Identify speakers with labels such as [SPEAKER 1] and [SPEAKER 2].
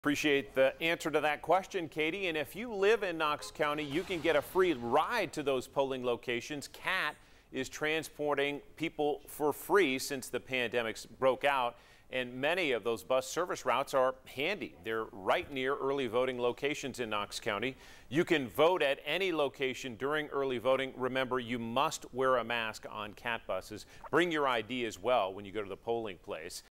[SPEAKER 1] Appreciate the answer to that question, Katie. And if you live in Knox County, you can get a free ride to those polling locations. CAT is transporting people for free since the pandemic broke out. And many of those bus service routes are handy. They're right near early voting locations in Knox County. You can vote at any location during early voting. Remember, you must wear a mask on CAT buses. Bring your ID as well when you go to the polling place.